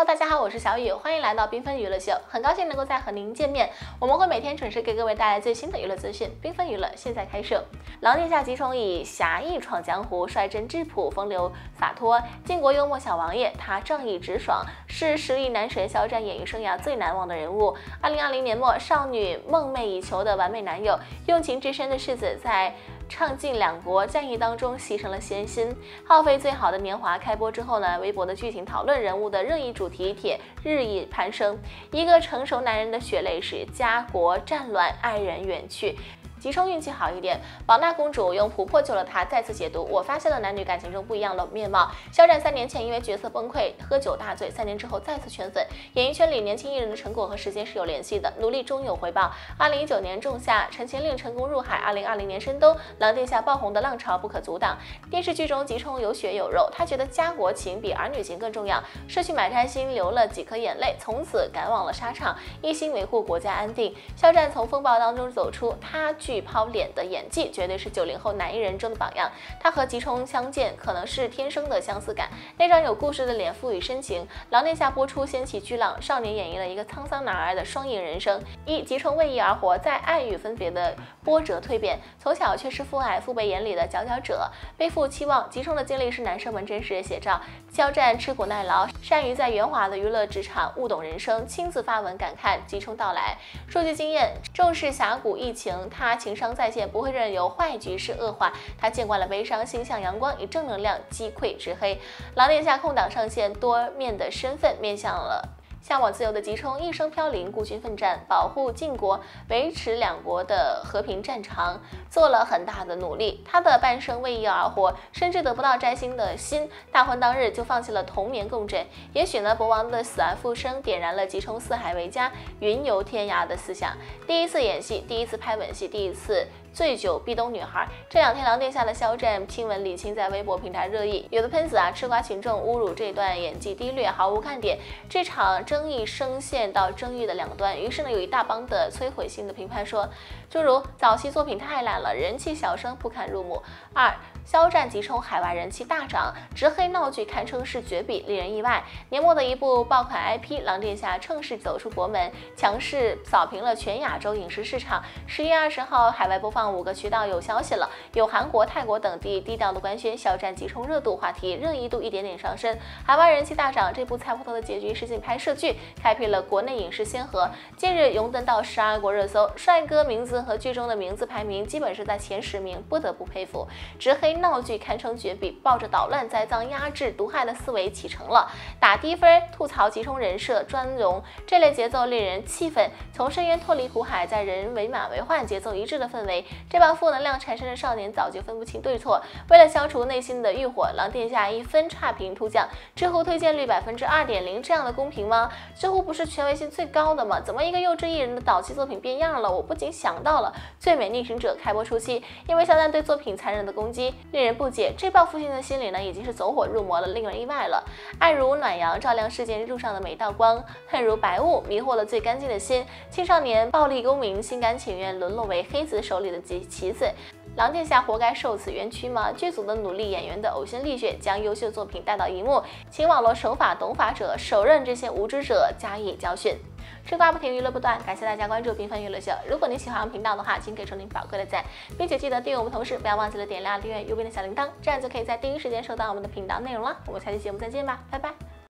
Hello， 大家好，我是小雨，欢迎来到缤纷娱乐秀，很高兴能够再和您见面。我们会每天准时给各位带来最新的娱乐资讯。缤纷娱乐现在开设。狼殿下吉冲以侠义闯江湖，率真质朴，风流洒脱，晋国幽默小王爷。他仗义直爽，是10亿男神肖战演艺生涯最难忘的人物。2020年末，少女梦寐以求的完美男友，用情至深的世子在唱尽两国战役当中牺牲了先心，耗费最好的年华。开播之后呢，微博的剧情讨论人物的热议主题帖日益攀升。一个成熟男人的血泪史，家国战乱，爱人远去。吉冲运气好一点，宝娜公主用琥珀救了他。再次解读，我发现了男女感情中不一样的面貌。肖战3年前因为角色崩溃喝酒大醉，3年之后再次圈粉。演艺圈里年轻艺人的成果和时间是有联系的，努力终有回报。2019年仲夏，陈情令成功入海；2020年深冬，狼殿下爆红的浪潮不可阻挡。电视剧中吉冲有血有肉，他觉得家国情比儿女情更重要，失去买菜心，流了几颗眼泪，从此赶往了沙场，一心维护国家安定。肖战从风暴当中走出，他巨抛脸的演技绝对是90后男艺人中的榜样。他和吉冲相见可能是天生的相似感，那张有故事的脸赋予深情。狼殿下播出掀起巨浪，少年演绎了一个沧桑男儿的双赢人生。吉冲为义而活，在爱与分别的波折蜕变，从小缺失父爱，父辈眼里的佼佼者，背负期望。吉冲的经历是男生们真实的写照。肖战吃苦耐劳，善于在圆滑的娱乐职场悟懂人生，亲自发文感慨吉冲到来。数据经验，重视峡谷疫情，他情商在线，不会任由坏局势恶化。他见惯了悲伤，心向阳光，以正能量击溃之黑。狼殿下空档上线，多面的身份面向了向往自由的吉冲，一生飘零，孤军奋战，保护晋国，维持两国的和平战场，做了很大的努力。他的半生为义而活，甚至得不到摘星的心，大婚当日就放弃了同眠共枕。也许呢，博王的死而复生，点燃了吉冲四海为家，云游天涯的思想。第一次演戏，第一次拍吻戏，第一次醉酒壁咚女孩。这2天狼殿下的肖战亲吻李沁在微博平台热议，有的喷子吃瓜群众侮辱这段演技低劣，毫无看点。这场争议深陷到争议的两端，于是呢，有一大帮的摧毁性的评判说，诸如早期作品太烂了，人气小生不堪入目。肖战吉冲海外人气大涨，直黑闹剧堪称是绝笔，令人意外。年末的一部爆款 IP 狼殿下趁势走出国门，强势扫平了全亚洲影视市场。10月20号海外播放5个渠道有消息了，有韩国、泰国等地低调的官宣，肖战吉冲热度话题热议度一点点上升，海外人气大涨。这部猜不透的结局实景拍摄剧开辟了国内影视先河，近日荣登到12国热搜，帅哥名字和剧中的名字排名基本是在前10名，不得不佩服。直黑闹剧堪称绝笔，抱着捣乱、栽赃、压制、毒害的思维启程了，打低分吐槽吉冲人设专容，这类节奏令人气愤。从深渊脱离苦海，在人为马为患、节奏一致的氛围，这帮负能量产生的少年早就分不清对错。为了消除内心的欲火，狼殿下1分差评突降，知乎推荐率2.0%，这样的公平吗？知乎不是权威性最高的吗？怎么一个幼稚艺人的早期作品变样了？我不仅想到了《最美逆行者》开播初期，因为肖战对作品残忍的攻击，令人不解。这报复性的心理呢，已经是走火入魔了，令人意外了。爱如暖阳，照亮世间路上的每道光；恨如白雾，迷惑了最干净的心。青少年暴力公民，心甘情愿沦落为黑子手里的棋子。狼殿下活该受此冤屈吗？剧组的努力，演员的呕心沥血，将优秀作品带到荧幕，请网络守法懂法者手刃这些无知者，加以教训。吃瓜不停，娱乐不断，感谢大家关注缤纷娱乐秀。如果你喜欢我们频道的话，请给出您宝贵的赞，并且记得订阅我们，同时不要忘记了点亮订阅右边的小铃铛，这样就可以在第一时间收到我们的频道内容了。我们下期节目再见吧，拜拜。